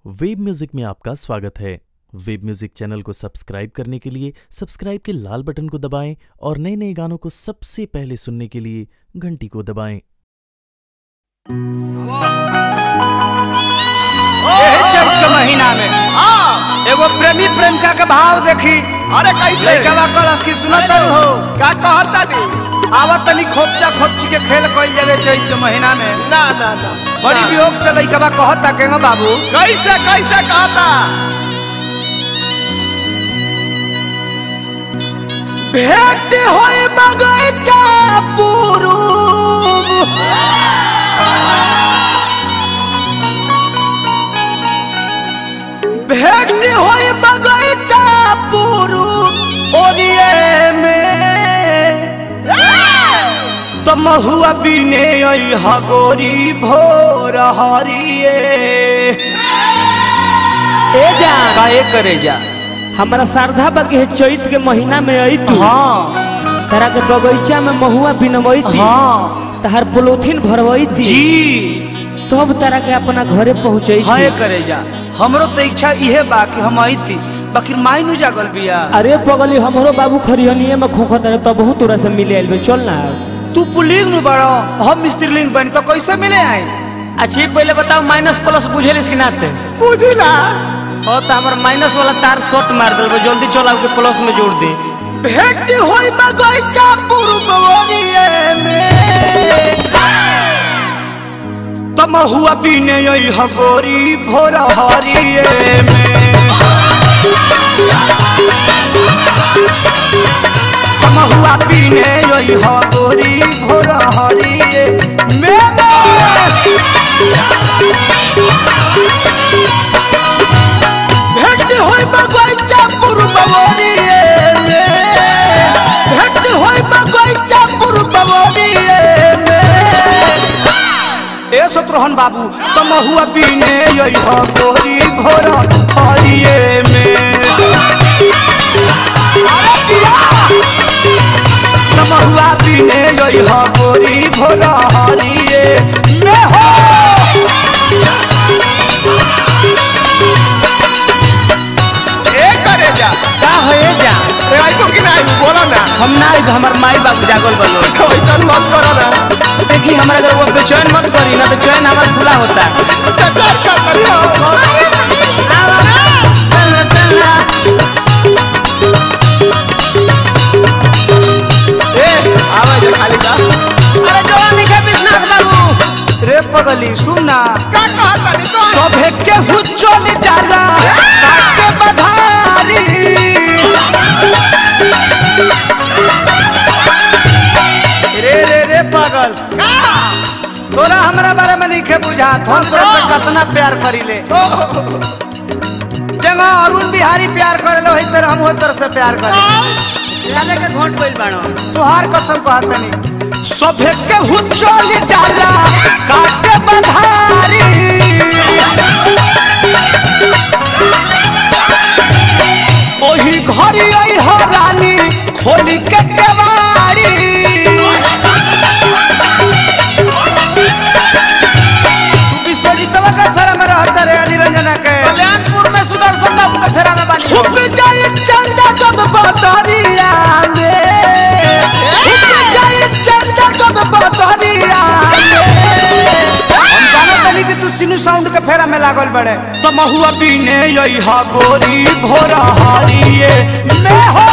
Web music में आपका स्वागत है। वेब म्यूजिक चैनल को सब्सक्राइब करने के लिए सब्सक्राइब के लाल बटन को दबाएं और नए नए गानों को सबसे पहले सुनने के लिए घंटी को दबाएं। चैत के महीना में एगो प्रेमी प्रेमिका के भाव देखी। अरे कैसे लइका कलश की सुनत हो का कहता दी आवत तनी खोपचा खोपची के खेल कइल जावे चैत के महीना में। ना ना ना बड़ी वियोग से लइका कहता के बाबू कैसे कैसे कहता भेंट होय बगैचा पुरूब भेंट होय बगैचा पुरूब ओरिए में तो महुआ बिने आई हगोरी भोर हरिए ए जा काहे करे जा हमारा श्रद्धा बाकी है चैत के महीना में आई तू हाँ तारा के बगीचा में महुआ बिनवई थी हाँ तहार पोलोथीन भरवई थी जी तब तारा के अपना घरे पहुंचई हाँ थी। करे जा हमरो तो इच्छा इहे बा कि हम आई थी बाकी माई नु जागल बिया। अरे पगली हमरो बाबू खरिहनिए में खोखत रहे तब बहुत तोरा से मिले आइल बे चल ना। तू पुलिंग नु बड़ो हम मिस्त्रीलिंग बनी तो कैसे मिले आए। अच्छा पहले बताओ माइनस प्लस बुझेलिस कि नाते बुझिला और तो हमार माइनस वाला तार शॉर्ट मार देल जल्दी चलाओ के प्लस में जोड़ दे। भेंट होई बगैचा पुरबोरिए में तमहुआ बिने आई हगोरी भोर हरिए में तमहुआ बिने आई हगोरी भोर हरिए में भेंट होई बगैचा पुरबोरिए में भेंट होई बगैचा पुरबोरिए में ए सत्रहन बाबू तमहुआ बिने आई हगोरी भोर हरिए में तमहुआ बिने आई हगोरी भोर हरिए में हो ए करे जा का होए जा रे आई को कि नहीं बोला ना हम ना आइब हमर माई बाबू जागल बलो कैसन मत करो ना देखी हमारा अगर वो बेचैन मत करी ना तो चैन हमारा खुला होता है। टटर कर करियो ए आवे जे खाली जा अरे जो लिखे विश्वनाथ बाबू रे पगली सुना का कहता दी तो सभे के हुचल जाला काटे बधारी रे रे रे पागल का तोरा हमरा बारे में नहीं बुझात हम तोरा से कितना प्यार करीले जगह अरुण बिहारी प्यार करेलो वही तरह हम तोरा से प्यार करे लाले के घोट पइल बाड़ो तुहार कसम कहतनी सभे के हुचल जाला काटे बधारी ओही घरी आई हो रानी होली के केवाड़ी विश्वजीतवा का फेरा में रहता रे निरंजना के कल्याणपुर में सुदर्शन बाबू के फेरा में बानी छुप जाए चंदा कब बतरिया में छुप जाए चंदा कब बतरिया में हम जाना तनी कि तू सिनु साउंड के फेरा में लागल बड़े तो महुआ बिने यही हगोरी भोर हरिए में हो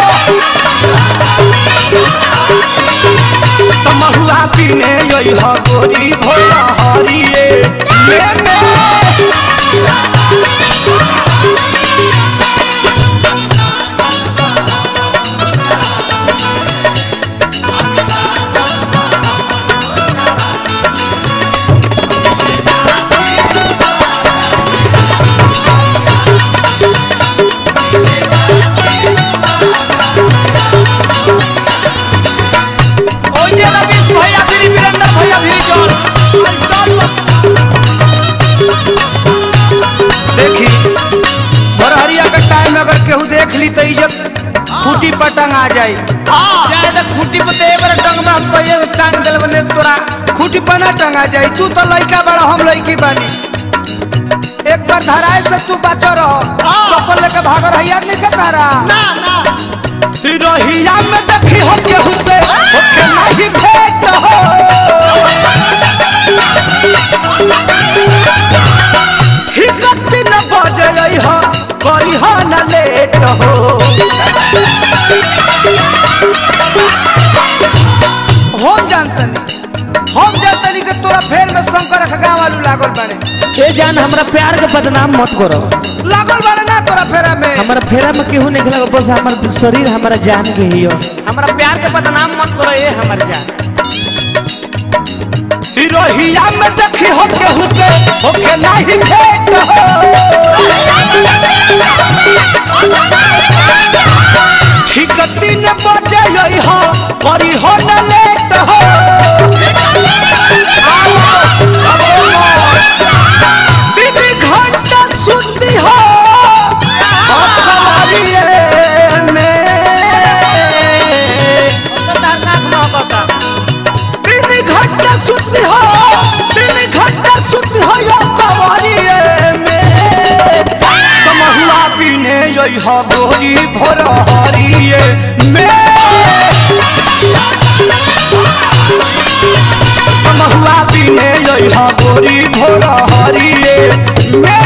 तो महुआ बिने यही हगोरी भोर हरिए में ओजे रविश भैया फिरी वीरेंद्र भैया फिरी चल देखी भरहरिया के टाइम में अगर केहू देख ली तो इज्जत खूटी पटंग आ जाई। जाए तो खूटी पे ते बार टंग में हम कहिए टांग देल बने तोरा खूटी पना टंगा जाई। तू तो लड़का बड़ा हम लड़की बानी। एक बार धराए से तू बचो रहो, चप्पल लेके भागो रही याद नहीं करता रहा। ना ना रहिया में देखी हो केहू से होके नहीं भेंट हो, हिकत न बजे हो करी हो न लेट हो। हम जानतनी कि तोरा फेर में शंकर गाँव वालू लागल बाड़े। ए जान हमरा प्यार के बदनाम मत करो। लागल बाड़े ना तोरा फेरा में। हमरा फेरा में केहू नहीं लगा, बस हमर शरीर हमारा जान के ही हो। हमरा प्यार के बदनाम मत करो ए हमर जान। हिरोहिया में देखी हो केहू से होके नहीं भेंट हो, ठीक 3 बजे हो करी हो न लेट हो। 3 घंटा सुती हो अखबारिये में, 3 घंटा सुती हो, 3 घंटा सुती हो यो कवारिये में। तमहुआ बिने यही हो गोरी भोर हरिये में, तमहुआ बिने यही हो गोरी भोर हरिये में।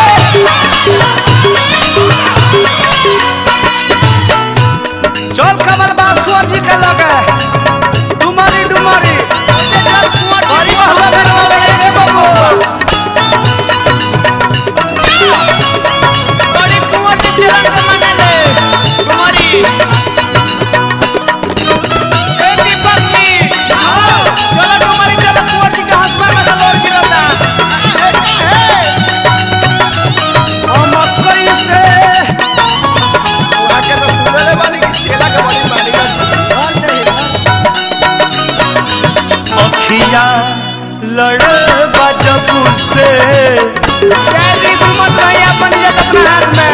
चल कमल बास्कुर जी का लगे डुमरी डुमरी बड़ी महला में रे बाबू, बड़ी कुंवर के चरण के माने ले तुम्हारी ए दीपक जी आओ चलो तुम्हारी चलो कुंवर जी के हस्बैंड में से लोर गिरता हम कैसे वहाँ के तो सुनले बानी कि चेला के बड़ी मालिक है। अखिया लड़ बजबू से तेरी घूमत रही अपन इज्जत अपने हाथ में।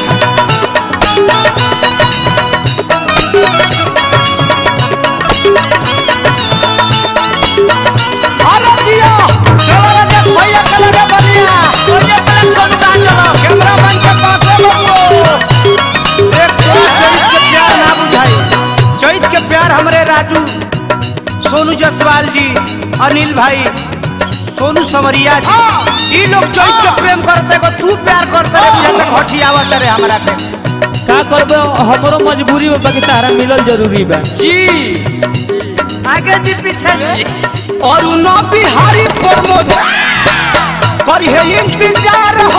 अरे जिया चलो राजेश भैया के लगे बनिया, और ये प्लान सोनू कहाँ चलो कैमरामैन के पास है बाबू। देख चैत के प्यार ना बुझाई, चैत के प्यार हमरे राजू सोनू जसवाल जी, अनिल भाई, सोनू समरिया जी, ई लोग चैत के प्रेम करते को तू प्यार करते रे, बुझा तक हटियावत रे हमरा के। का करबे हमरो मजबूरी में बाकी तारा मिलल जरूरी बा जी आगे जी पीछे जी। और उनो बिहारी प्रमोद करी है इंतजार हो,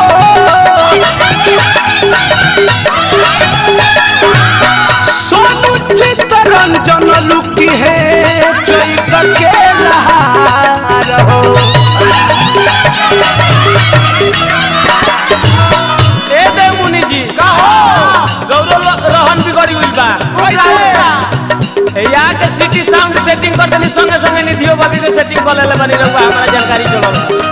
सोनू चित्तरंजन लुकी है चैत के लहार हो। ए दे मुनि जी का हो गौरव रहन बिगड़ी हुई बा या के सिटी साउंड सेटिंग कर देनी संगे संगे निधियो बाबी के सेटिंग कर लेले बनी रहुआ हमरा जानकारी चलल।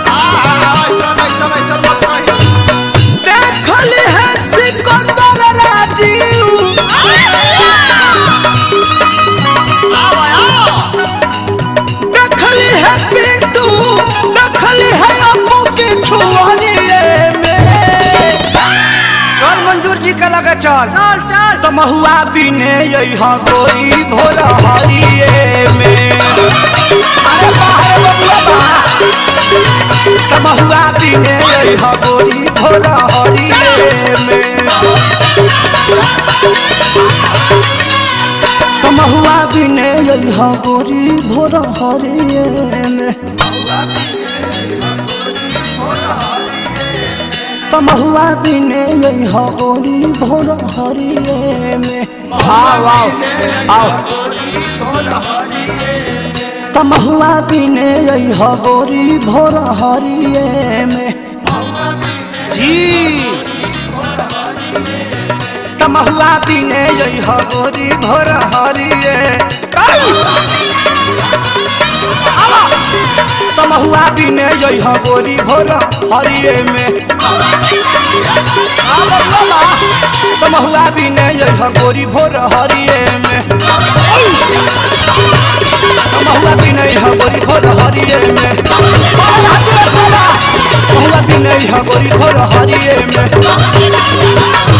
ऐसा मत कही। देखली है सिकंदर राजीव, देखली है पिंटू, देखली है अम्मू की छुआरिये में। चल मंजूर जी का लगा चल चल चल। तो महुआ बिने यही गोरी भोर हरिये में, अरे बाहर बबुआ बा। तो महुआ बिने यही गोरी भोर हरिये में, तो महुआ बिने यही गोरी भोर हरिये में, तमहुआ बिने यही गोरी भोर हरिये में। आओ आओ आओ तमहुआ बिने यही गोरी भोर हरिये में जी, तमहुआ बिने यही गोरी भोर हरिये। तमहुआ बिने यही गोरी भोर हरिये में, तमहुआ बिने यही गोरी भोर हरिये में, तमहुआ बिने यही गोरी भोर हरिये में। महुआ भी नहीं है गोरी भोर हरिये में